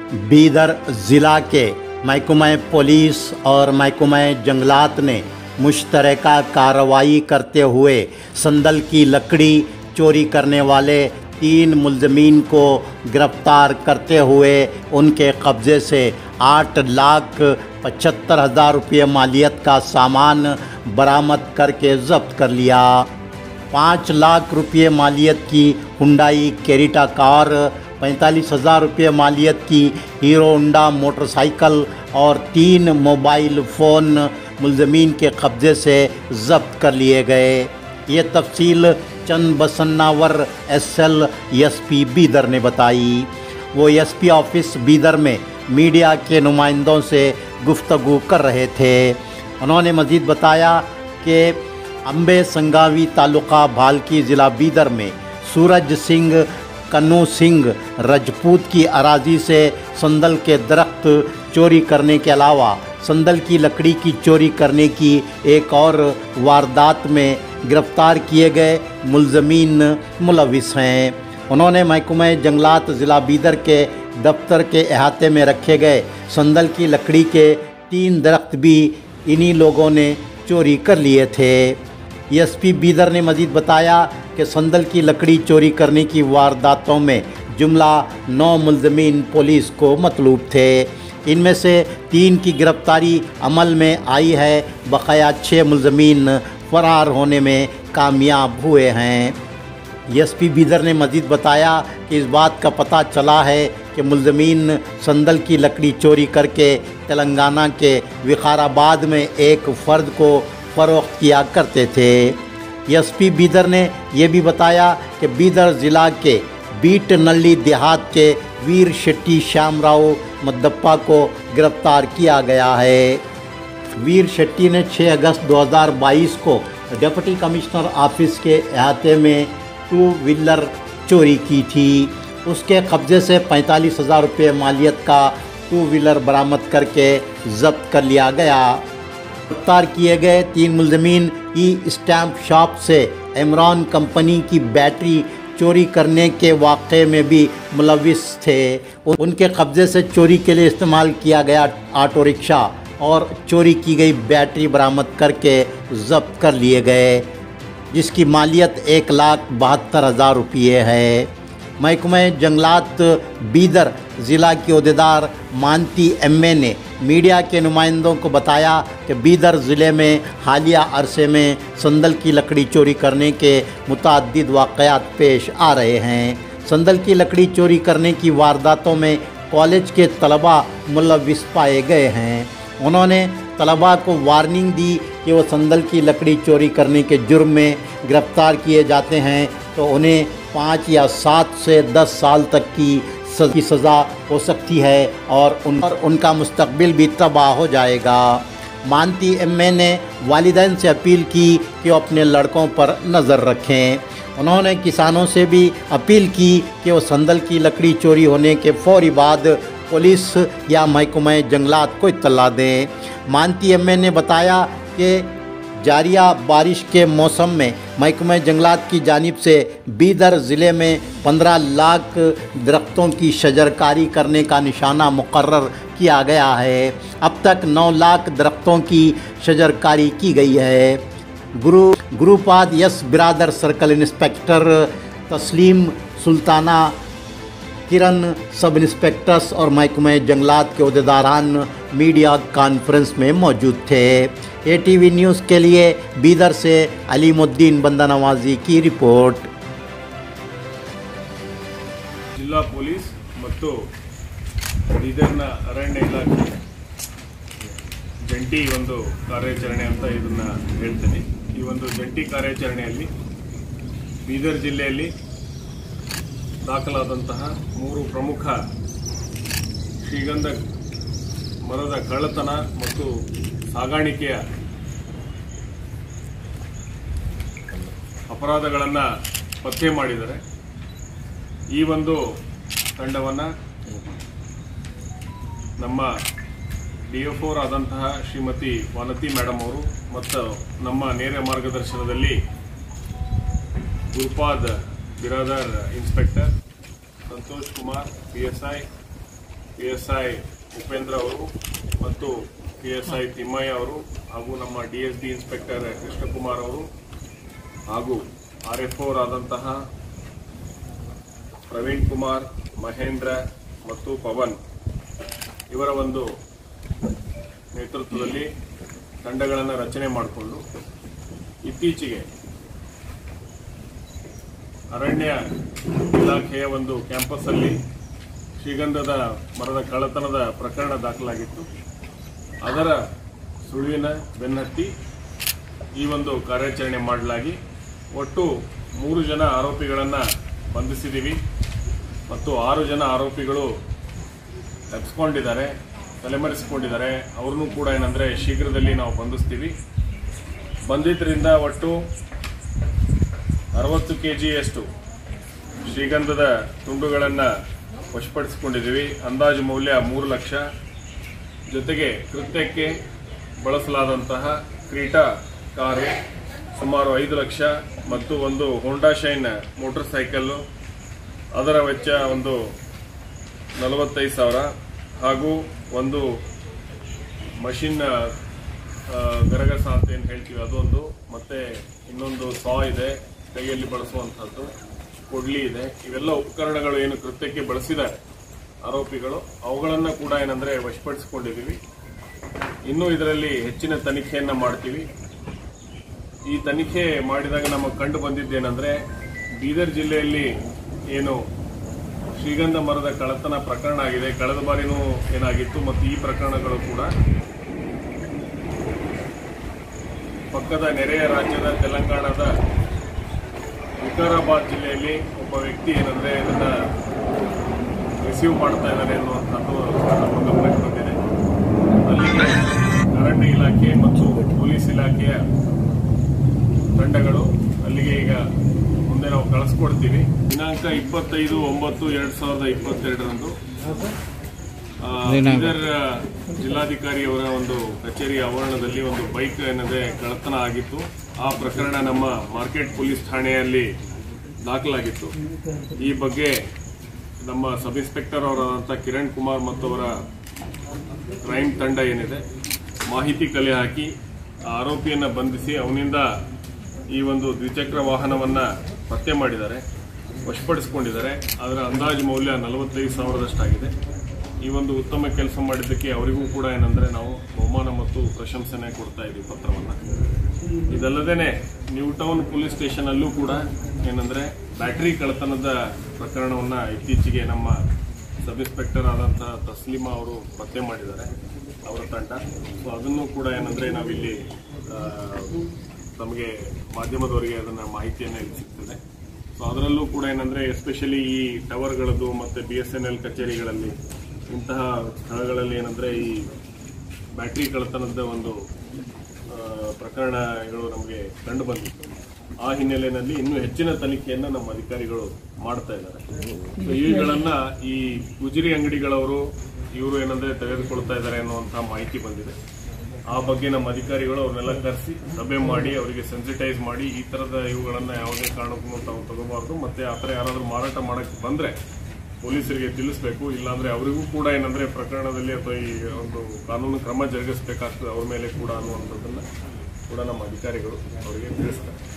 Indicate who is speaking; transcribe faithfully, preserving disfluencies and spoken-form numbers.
Speaker 1: बीदर ज़िला के महकमा पुलिस और महकमा जंगलात ने मुश्तरका कार्रवाई करते हुए संदल की लकड़ी चोरी करने वाले तीन मुलजमीन को गिरफ्तार करते हुए उनके कब्ज़े से आठ लाख पचहत्तर हज़ार रुपये मालियत का सामान बरामद करके ज़ब्त कर लिया। पाँच लाख रुपये मालियत की हुंडई क्रेटा कार, पैंतालीस हज़ार रुपये मालियत की हीरो होंडा मोटरसाइकिल और तीन मोबाइल फ़ोन मुलजमीन के कब्ज़े से ज़ब्त कर लिए गए। ये तफसील Chand Basannavar S L S P Bidar ने बताई। वो एस पी ऑफिस बीदर में मीडिया के नुमाइंदों से गुफ्तगू कर रहे थे। उन्होंने मज़ीद बताया कि अम्बे संगावी तालुका भालकी ज़िला बीदर में सूरज सिंह कन्नू सिंह राजपूत की अराजी से संदल के दरख्त चोरी करने के अलावा संदल की लकड़ी की चोरी करने की एक और वारदात में गिरफ्तार किए गए मुलजमीन मुलविस हैं। उन्होंने महकमा जंगलात ज़िला बीदर के दफ्तर के अहाते में रखे गए संदल की लकड़ी के तीन दरख्त भी इन्हीं लोगों ने चोरी कर लिए थे। एस पी बीदर ने मज़ीद बताया कि संदल की लकड़ी चोरी करने की वारदातों में जुमला नौ मुलजमीन पुलिस को मतलूब थे। इनमें से तीन की गिरफ्तारी अमल में आई है, बकाया छः मुलजमीन फरार होने में कामयाब हुए हैं। एस पी बीदर ने मज़ीद बताया कि इस बात का पता चला है कि मुलजमीन संदल की लकड़ी चोरी करके तेलंगाना के विकाराबाद में एक फ़र्द को फ़रोख्त किया करते थे। एस पी बीदर ने यह भी बताया कि बीदर ज़िला के बीट नल्ली देहात के वीर शेट्टी श्यामराव मद्दप्पा को गिरफ्तार किया गया है। वीर शेट्टी ने छः अगस्त दो हज़ार बाईस को डिप्टी कमिश्नर ऑफिस के अहाते में टू व्हीलर चोरी की थी। उसके कब्ज़े से पैंतालीस हज़ार रुपये मालियत का टू व्हीलर बरामद करके ज़ब्त कर लिया गया। गिरफ्तार किए गए तीन मुलजमीन ई स्टैम्प शॉप से इमरान कंपनी की बैटरी चोरी करने के वाक़े में भी मुलविस थे। उनके कब्ज़े से चोरी के लिए इस्तेमाल किया गया ऑटो रिक्शा और चोरी की गई बैटरी बरामद करके ज़ब्त कर लिए गए, जिसकी मालियत एक लाख बहत्तर हज़ार रुपये है। महकमा जंगलात बीदर ज़िला के ओहदेदार मानती एम ए ने मीडिया के नुमाइंदों को बताया कि बीदर ज़िले में हालिया अरसे में संदल की लकड़ी चोरी करने के मुतअद्दिद वाक़यात पेश आ रहे हैं। संदल की लकड़ी चोरी करने की वारदातों में कॉलेज के तलबा मुलविस पाए गए हैं। उन्होंने तलबा को वार्निंग दी कि वो संदल की लकड़ी चोरी करने के जुर्म में गिरफ़्तार किए जाते हैं तो उन्हें पाँच या सात से दस साल तक की की सज़ा हो सकती है और उन पर उनका मुस्तकबिल भी तबाह हो जाएगा। मानती एम ए ने वालिदैन से अपील की कि वो अपने लड़कों पर नज़र रखें। उन्होंने किसानों से भी अपील की कि वो संदल की लकड़ी चोरी होने के फ़ौरी बाद पुलिस या महकमा जंगलात को इत्तला दें। मानती एम ए ने बताया कि जारिया बारिश के मौसम में महकमा जंगलात की जानिब से बीदर ज़िले में पंद्रह लाख दरख्तों की शजरकारी करने का निशाना मुकर्रर किया गया है। अब तक नौ लाख दरख्तों की शजरकारी की गई है। Guru Gurupad S Biradar circle inspector Taslim Sultana, किरण सब इंस्पेक्टर्स और महकमा जंगलात के ओहदेदारान मीडिया कॉन्फ्रेंस में मौजूद थे। ए टी वी न्यूज़ के लिए बीदर से अलीमुद्दीन बंदा नवाजी की रिपोर्ट।
Speaker 2: जिला पुलिस ಮತ್ತು ಬೀದರ್ನ ಅರಣ್ಯ ಇಲಾಖೆ ಜಂಟಿ ಒಂದು ಕಾರ್ಯಾಚರಣೆ ಅಂತ ಇದನ್ನ ಹೇಳ್ತೀನಿ। ಈ ಒಂದು ಜಂಟಿ ಕಾರ್ಯಾಚರಣೆಯಲ್ಲಿ ಬೀದರ್ ಜಿಲ್ಲೆಯಲ್ಲಿ ದಾಖಲಾದಂತಹ ಮೂರು ಪ್ರಮುಖ ಶ್ರೀಗಂಧ ಮರದ ಕಳ್ಳತನ ಮತ್ತು ಸಾಗಾಣಿಕೆಯ ಅಪರಾಧಗಳನ್ನು ಪತ್ತೆ ಮಾಡಿದ್ದಾರೆ। ಈ ಒಂದು ತಂಡವನ್ನು ನಮ್ಮ ಡಿ ಎಫ್ ಓರ್ ಆದಂತಹ ಶ್ರೀಮತಿ ವಾನತಿ ಮೇಡಮ್ ಅವರು ಮತ್ತು ನಮ್ಮ ನೇರ ಮಾರ್ಗದರ್ಶನದಲ್ಲಿ Gurupad Biradar inspector, Santosh Kumar P S I, P S I Upendra ಅವರು ಮತ್ತು ಪಿ ಎಸ್ ಐ ತಿಮ್ಮಯ್ಯ ಅವರು ಹಾಗೂ ನಮ್ಮ D S D inspector Krishnakumar ಅವರು ಹಾಗೂ ಆರ್ ಎಫ್ ಅವರಾದಂತಹ ಪ್ರವೀಣ್ ಕುಮಾರ್, ಮಹೇಂದ್ರ ಮತ್ತು ಪವನ್ ಇವರ ಒಂದು ನೇತೃತ್ವದಲ್ಲಿ ತಂಡಗಳನ್ನು ರಚನೆ ಮಾಡಿಕೊಂಡು ಇತ್ತೀಚೆಗೆ ಅರಣ್ಯ ಇಲಾಖೆಯ ಒಂದು ಕ್ಯಾಂಪಸ್ ಅಲ್ಲಿ ಶ್ರೀಗಂಧದ ಮರದ ಕಳ್ಳತನದ ಪ್ರಕರಣ ದಾಖಲಾಗಿತ್ತು. ಅದರ ಸುಳಿವಿನ ಬೆನ್ನತ್ತಿ ಈ ಒಂದು ಕಾರ್ಯಾಚರಣೆ ಮಾಡಲಾಗಿ ಒಟ್ಟು ಮೂರು ಜನ ಆರೋಪಿಗಳನ್ನು ಬಂಧಿಸಿದ್ದೀವಿ ಮತ್ತು ಆರು ಜನ ಆರೋಪಿಗಳು ತಪ್ಪಿಸಿಕೊಂಡಿದ್ದಾರೆ, ತಲೆಮರೆಸಿಕೊಂಡಿದ್ದಾರೆ. ಅವ್ರನ್ನೂ ಕೂಡ ಏನಂದ್ರೆ ಶೀಘ್ರದಲ್ಲಿ ನಾವು ಬಂಧಿಸ್ತೀವಿ. ಬಂದಿದ್ದರಿಂದ ಒಟ್ಟು ಅರವತ್ತು ಕೆಜಿಯಷ್ಟು ಶ್ರೀಗಂಧದ ತುಂಡುಗಳನ್ನು ವಶಪಡಿಸಿಕೊಂಡಿದ್ದೀವಿ. ಅಂದಾಜು ಮೌಲ್ಯ ಮೂರು ಲಕ್ಷ. ಜೊತೆಗೆ ಕೃತ್ಯಕ್ಕೆ ಬಳಸಲಾದಂತಹ ಕ್ರೀಟಾ ಕಾರು ಸುಮಾರು ಐದು ಲಕ್ಷ ಮತ್ತು ಒಂದು ಹೋಂಡಾ ಶೈನ್ ಮೋಟಾರ್ ಸೈಕಲ್ ಅದರ ವೆಚ್ಚ ಒಂದು ನಲವತ್ತೈದು ಸಾವಿರ ಹಾಗೂ ಒಂದು ಮಷಿನ್ ಗರಗಸ ಅಂತ ಏನು ಹೇಳ್ತೀವಿ ಅದೊಂದು, ಮತ್ತೆ ಇನ್ನೊಂದು ಸಾ ಇದೆ, ಕೈಯಲ್ಲಿ ಬಳಸುವಂಥದ್ದು ಕೊಡ್ಲಿ ಇದೆ. ಇವೆಲ್ಲ ಉಪಕರಣಗಳು ಏನು ಕೃತ್ಯಕ್ಕೆ ಬಳಸಿದ್ದಾರೆ ಆರೋಪಿಗಳು, ಅವುಗಳನ್ನು ಕೂಡ ಏನಂದ್ರೆ ವಶಪಡಿಸಿಕೊಂಡಿದ್ದೀವಿ. ಇನ್ನೂ ಇದರಲ್ಲಿ ಹೆಚ್ಚಿನ ತನಿಖೆಯನ್ನ ಮಾಡ್ತೀವಿ. ಈ ತನಿಖೆ ಮಾಡಿದಾಗ ನಮಗೆ ಕಂಡು ಬಂದಿದ್ದೇನೆಂದ್ರೆ ಬೀದರ್ ಜಿಲ್ಲೆಯಲ್ಲಿ ಏನು ಶ್ರೀಗಂಧ ಮರದ ಕಳ್ಳತನ ಪ್ರಕರಣ ಆಗಿದೆ, ಕಳೆದ ಬಾರಿನೂ ಏನಾಗಿತ್ತು ಮತ್ತು ಈ ಪ್ರಕರಣಗಳು ಕೂಡ ಪಕ್ಕದ ನೆರೆಯ ರಾಜ್ಯದ ತೆಲಂಗಾಣದ ವಿಕಾರಾಬಾದ್ ಜಿಲ್ಲೆಯಲ್ಲಿ ಒಬ್ಬ ವ್ಯಕ್ತಿ ಏನಂದ್ರೆ ಇದನ್ನ ರಿಸೀವ್ ಮಾಡ್ತಾ ಇದ್ದಾರೆ ಅನ್ನುವಂಥದ್ದು ನಮ್ಮ ಗಮನಕ್ಕೆ ಬಂದಿದೆ. ಅಲ್ಲಿಗೆ ಅರಣ್ಯ ಇಲಾಖೆ ಮತ್ತು ಪೊಲೀಸ್ ಇಲಾಖೆಯ ತಂಡಗಳು ಅಲ್ಲಿಗೆ ಈಗ ಮುಂದೆ ನಾವು ಕಳಿಸ್ಕೊಡ್ತೀವಿ. ದಿನಾಂಕ ಇಪ್ಪತ್ತೈದು ಒಂಬತ್ತು ಎರಡ್ ಸಾವಿರದ ಇಪ್ಪತ್ತೆರಡರಂದು ಬೀದರ್ ಜಿಲ್ಲಾಧಿಕಾರಿಯವರ ಒಂದು ಕಚೇರಿ ಆವರಣದಲ್ಲಿ ಒಂದು ಬೈಕ್ ಏನದೆ ಕಳ್ಳತನ ಆಗಿತ್ತು. ಆ ಪ್ರಕರಣ ನಮ್ಮ ಮಾರ್ಕೆಟ್ ಪೊಲೀಸ್ ಠಾಣೆಯಲ್ಲಿ ದಾಖಲಾಗಿತ್ತು. ಈ ಬಗ್ಗೆ ನಮ್ಮ ಸಬ್ ಇನ್ಸ್ಪೆಕ್ಟರ್ ಅವರಾದಂಥ ಕಿರಣ್ ಕುಮಾರ್ ಮತ್ತು ಅವರ ಕ್ರೈಮ್ ತಂಡ ಏನಿದೆ ಮಾಹಿತಿ ಕಲೆ ಹಾಕಿ ಆರೋಪಿಯನ್ನ ಬಂಧಿಸಿ ಅವನಿಂದ ಈ ಒಂದು ದ್ವಿಚಕ್ರ ವಾಹನವನ್ನ ಪತ್ತೆ ಮಾಡಿದ್ದಾರೆ, ವಶಪಡಿಸಿಕೊಂಡಿದ್ದಾರೆ. ಅದರ ಅಂದಾಜು ಮೌಲ್ಯ ನಲವತ್ತೈದು ಸಾವಿರದಷ್ಟಾಗಿದೆ. ಈ ಒಂದು ಉತ್ತಮ ಕೆಲಸ ಮಾಡಿದ್ದಕ್ಕೆ ಅವರಿಗೂ ಕೂಡ ಏನಂದ್ರೆ ನಾವು ಬಹುಮಾನ ಮತ್ತು ಪ್ರಶಂಸನೆ ಕೊಡ್ತಾ ಇದ್ದೀವಿ ಪತ್ರವನ್ನ. ಇದಲ್ಲದೇನೆ ನ್ಯೂ ಟೌನ್ ಪೊಲೀಸ್ ಸ್ಟೇಷನ್ ಅಲ್ಲೂ ಕೂಡ ಏನಂದ್ರೆ ಬ್ಯಾಟರಿ ಕಳ್ಳತನದ ಪ್ರಕರಣವನ್ನ ಇತ್ತೀಚೆಗೆ ನಮ್ಮ ಸಬ್ ಇನ್ಸ್ಪೆಕ್ಟರ್ ಆದಂತಹ ತಸ್ಲಿಮಾ ಅವರು ಪತ್ತೆ ಮಾಡಿದ್ದಾರೆ, ಅವರ ತಂಡ. ಸೊ ಅದನ್ನು ಕೂಡ ಏನಂದ್ರೆ ನಾವಿಲ್ಲಿ ನಮಗೆ ಮಾಧ್ಯಮದವರಿಗೆ ಅದನ್ನ ಮಾಹಿತಿಯನ್ನ ಇಲ್ಲಿ ಸಿಗ್ತದೆ. ಸೊ ಅದರಲ್ಲೂ ಕೂಡ ಏನಂದ್ರೆ ಎಸ್ಪೆಷಲಿ ಈ ಟವರ್ಗಳದ್ದು ಮತ್ತೆ ಬಿ ಎಸ್ ಎನ್ ಎಲ್ ಕಚೇರಿಗಳಲ್ಲಿ ಇಂತಹ ಸ್ಥಳಗಳಲ್ಲಿ ಏನಂದ್ರೆ ಈ ಬ್ಯಾಟರಿ ಕಳ್ಳತನದ ಒಂದು ಪ್ರಕರಣಗಳು ನಮಗೆ ಕಂಡು ಬಂದಿತ್ತು. ಆ ಹಿನ್ನೆಲೆಯಲ್ಲಿ ಇನ್ನೂ ಹೆಚ್ಚಿನ ತನಿಖೆಯನ್ನ ನಮ್ಮ ಅಧಿಕಾರಿಗಳು ಮಾಡ್ತಾ ಇದ್ದಾರೆ. ಸೊ ಇವುಗಳನ್ನ ಈ ಗುಜರಿ ಅಂಗಡಿಗಳವರು ಇವರು ಏನಂದ್ರೆ ತೆಗೆದುಕೊಳ್ತಾ ಇದ್ದಾರೆ ಅನ್ನುವಂತಹ ಮಾಹಿತಿ ಬಂದಿದೆ. ಆ ಬಗ್ಗೆ ನಮ್ಮ ಅಧಿಕಾರಿಗಳು ಅವ್ರನ್ನೆಲ್ಲ ಕರೆಸಿ ಸಭೆ ಮಾಡಿ ಅವರಿಗೆ ಸೆನ್ಸಿಟೈಸ್ ಮಾಡಿ ಈ ತರದ ಇವುಗಳನ್ನ ಯಾವುದೇ ಕಾರಣಕ್ಕೂ ತಾವು ತಗೋಬಾರ್ದು, ಮತ್ತೆ ಆ ಥರ ಯಾರಾದ್ರೂ ಮಾರಾಟ ಮಾಡಕ್ಕೆ ಬಂದ್ರೆ ಪೊಲೀಸರಿಗೆ ತಿಳಿಸಬೇಕು. ಇಲ್ಲಾಂದ್ರೆ ಅವರಿಗೂ ಕೂಡ ಏನಂದ್ರೆ ಪ್ರಕರಣದಲ್ಲಿ ಅಥವಾ ಈ ಒಂದು ಕಾನೂನು ಕ್ರಮ ಜರುಗಿಸಬೇಕಾಗ್ತದೆ ಅವ್ರ ಮೇಲೆ ಕೂಡ ಅನ್ನುವಂಥದ್ದನ್ನ ಕೂಡ ನಮ್ಮ ಅಧಿಕಾರಿಗಳು ಅವರಿಗೆ ತಿಳಿಸ್ತಾರೆ.